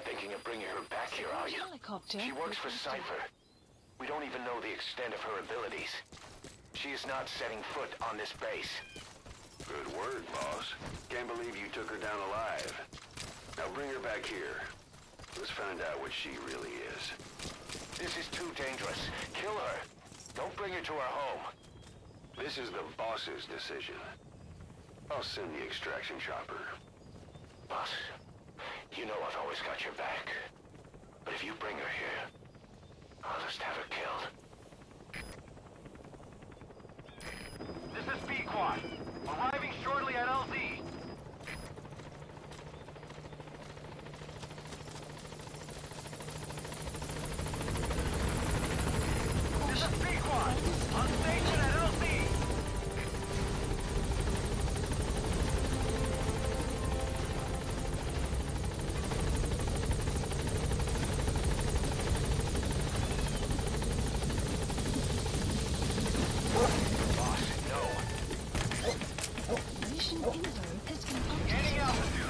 thinking of bringing her back here, are you? Helicopter. She works for Cypher. We don't even know the extent of her abilities. She is not setting foot on this base. Good word, boss. Can't believe you took her down alive. Now bring her back here. Let's find out what she really is. This is too dangerous. Kill her. Don't bring her to our home. This is the boss's decision. I'll send the extraction chopper. Boss, you know I've always got your back. But if you bring her here, I'll just have her killed. This is Pequod. Arriving shortly at LZ. This is Pequod. On station at LZ. Mission info has been updated. Gaining altitude.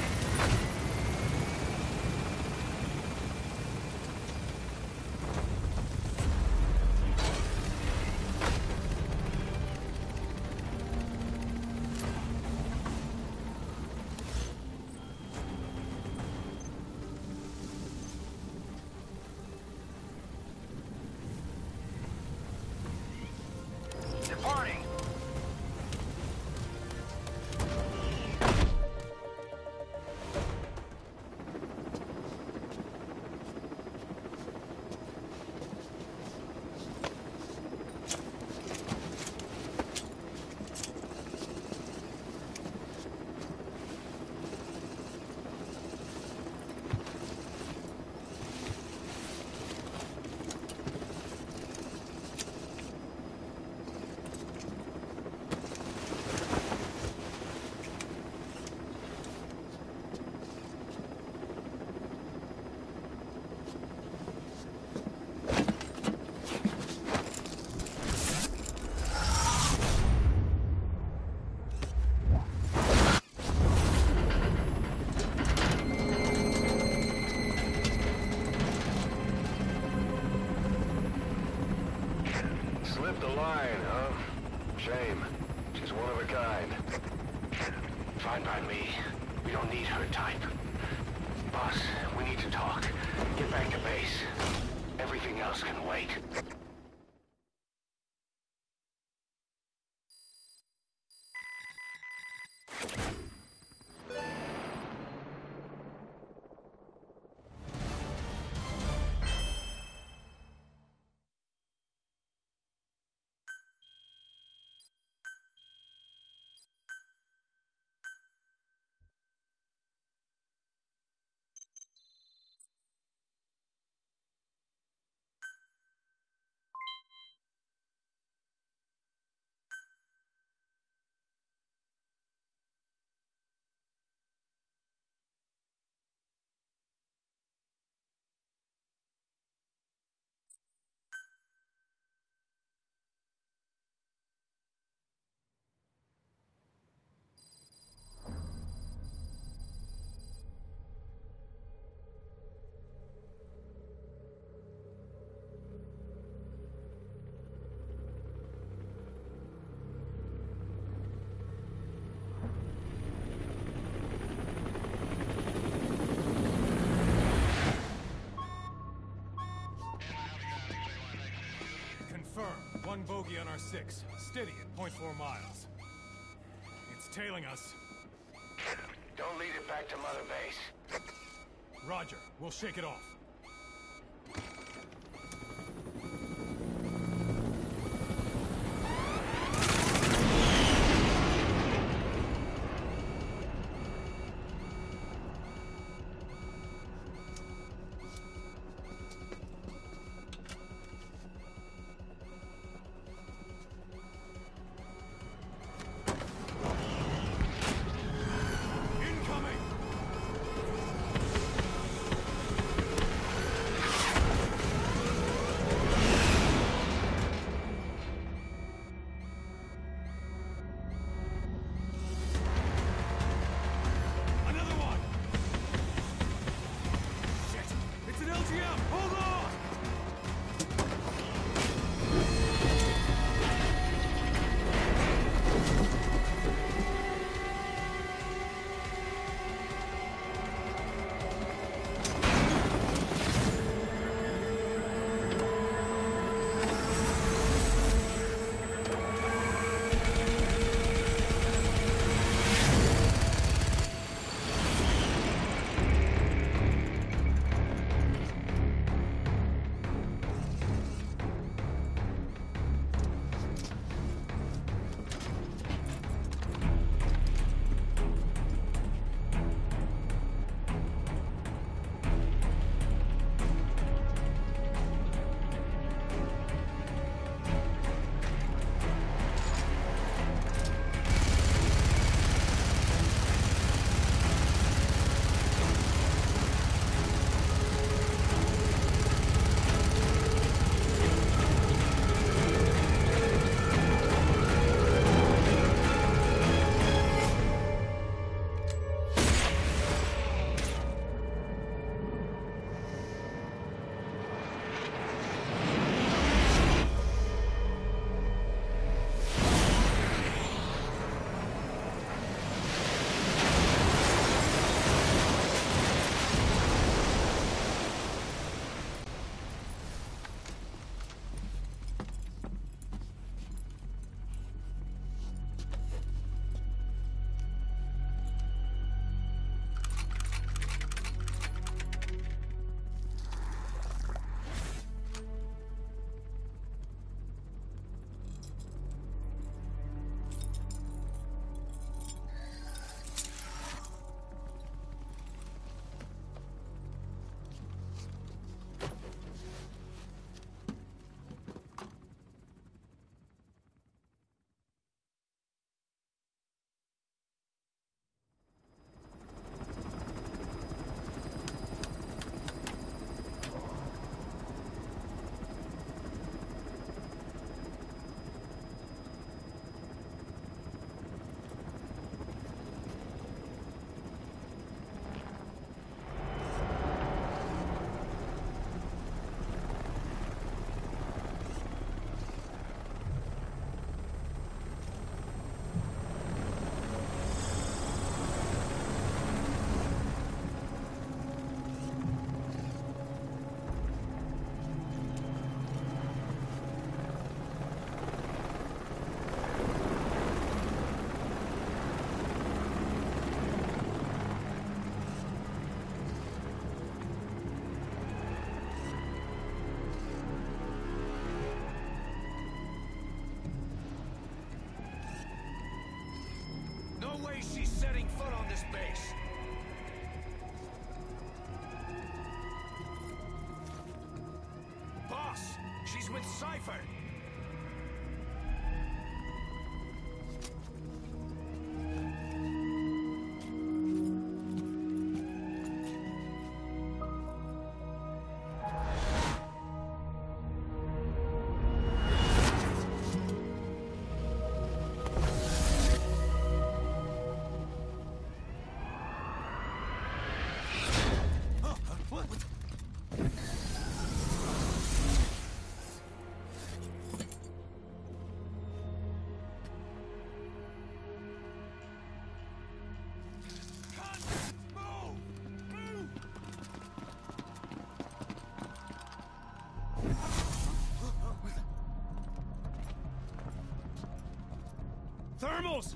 Departing. Slipped the line, huh? Shame. She's one of a kind. Fine by me. We don't need her type. Boss, we need to talk. Get back to base. Everything else can wait. One bogey on our 6, steady at .4 miles. It's tailing us. Don't lead it back to Mother Base. Roger, we'll shake it off. deciphered! Thermals!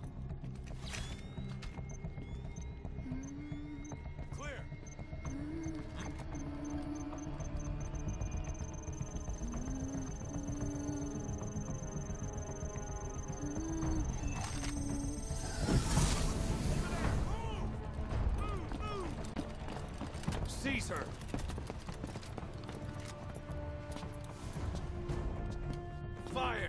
Clear. Seize her. Fire!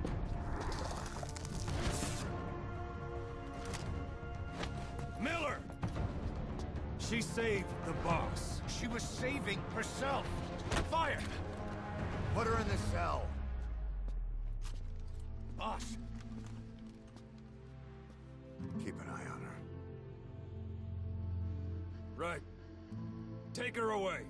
Miller! She saved the boss. She was saving herself. Fire! Put her in the cell. Boss! Keep an eye on her. Right. Take her away.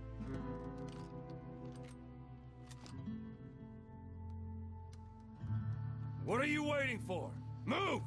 What are you waiting for? Move!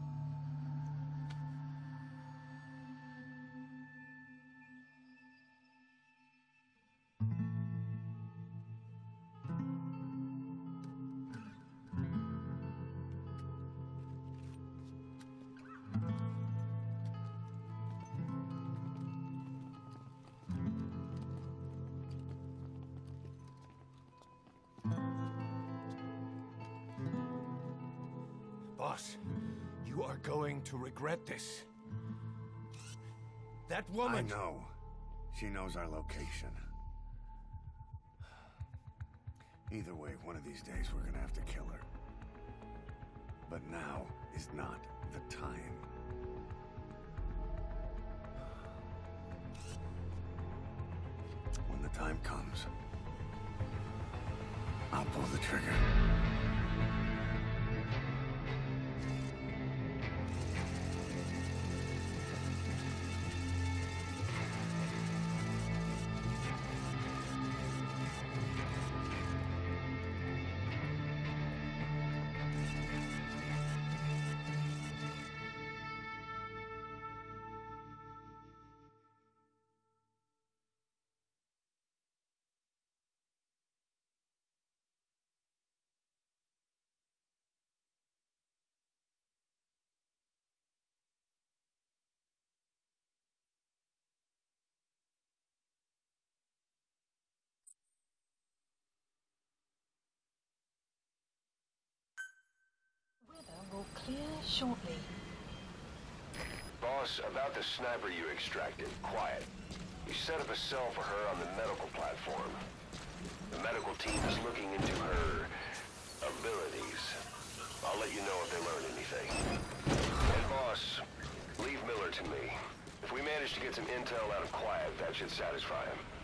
Boss, you are going to regret this. That woman... I know. She knows our location. Either way, one of these days we're gonna have to kill her. But now is not the time. When the time comes, I'll pull the trigger. Weather will clear shortly. Boss, about the sniper you extracted, quiet. You set up a cell for her on the medical platform. The medical team is looking into her abilities. I'll let you know if they learn anything. And boss, leave Miller to me. If we manage to get some intel out of Quiet, that should satisfy him.